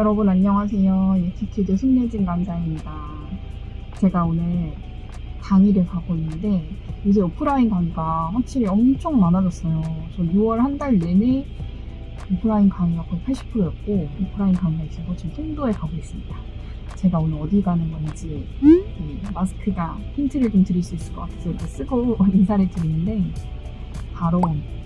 여러분 안녕하세요. 예티튜드 손예진 강사입니다. 제가 오늘 강의를 가고 있는데 요새 오프라인 강의가 확실히 엄청 많아졌어요. 저 6월 한 달 내내 오프라인 강의가 거의 80%였고 오프라인 강의가 있어서 지금 송도에 가고 있습니다. 제가 오늘 어디 가는 건지 마스크가 힌트를 좀 드릴 수 있을 것 같아서 이렇게 쓰고 인사를 드리는데 바로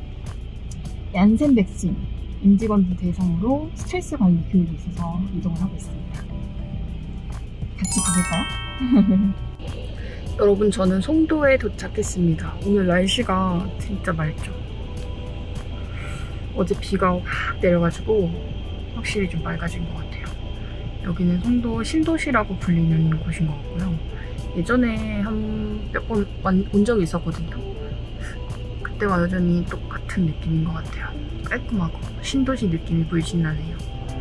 얀센 백신 임직원들 대상으로 스트레스 관리 교육이 있어서 이동을 하고 있습니다. 같이 가볼까요? 여러분, 저는 송도에 도착했습니다. 오늘 날씨가 진짜 맑죠. 어제 비가 확 내려가지고 확실히 좀 맑아진 것 같아요. 여기는 송도 신도시라고 불리는 곳인 것 같고요. 예전에 한 몇 번 온 적이 있었거든요. 그때와 여전히 똑같은 느낌인 것 같아요. 깔끔하고 신도시 느낌이 물씬 나네요.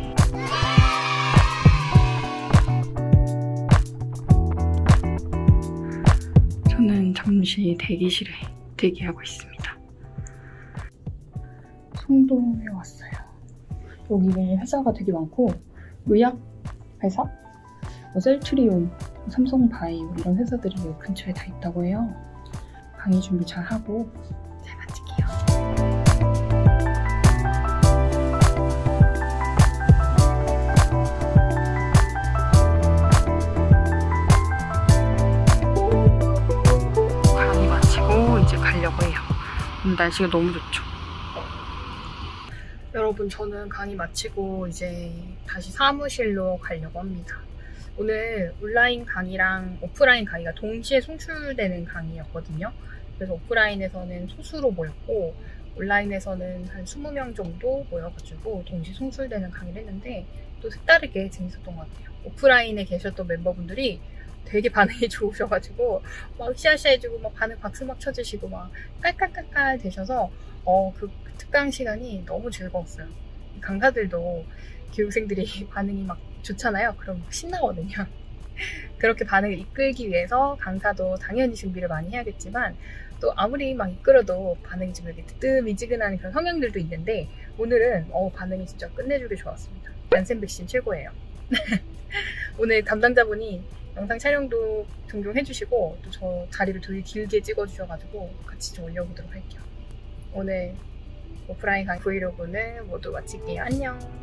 저는 잠시 대기실에 대기하고 있습니다. 송도에 왔어요. 여기에 회사가 되게 많고 의약 회사? 셀트리온, 삼성바이오 이런 회사들이 여기 근처에 다 있다고 해요. 강의 준비 잘 하고 잘 마칠게요. 강의 마치고 이제 가려고 해요. 오늘 날씨가 너무 좋죠. 여러분, 저는 강의 마치고 이제 다시 사무실로 가려고 합니다. 오늘 온라인 강의랑 오프라인 강의가 동시에 송출되는 강의였거든요. 그래서 오프라인에서는 소수로 모였고 온라인에서는 한 20명 정도 모여가지고 동시에 송출되는 강의를 했는데 또 색다르게 재밌었던 것 같아요. 오프라인에 계셨던 멤버분들이 되게 반응이 좋으셔가지고 막 으쌰으쌰 해주고 막 반응 박수 막 쳐주시고 막 깔깔깔깔 되셔서 그 특강 시간이 너무 즐거웠어요. 강사들도 교육생들이 반응이 막 좋잖아요. 그럼 막 신나거든요. 그렇게 반응을 이끌기 위해서 강사도 당연히 준비를 많이 해야겠지만 또 아무리 막 이끌어도 반응이 좀 이렇게 뜨미지근한 그런 성향들도 있는데 오늘은 반응이 진짜 끝내주기 좋았습니다. 얀센 백신 최고예요. 오늘 담당자분이 영상 촬영도 종종 해주시고 또 저 자리를 되게 길게 찍어주셔가지고 같이 좀 올려보도록 할게요. 오늘 오프라인 강의 브이로그는 모두 마칠게요. 안녕.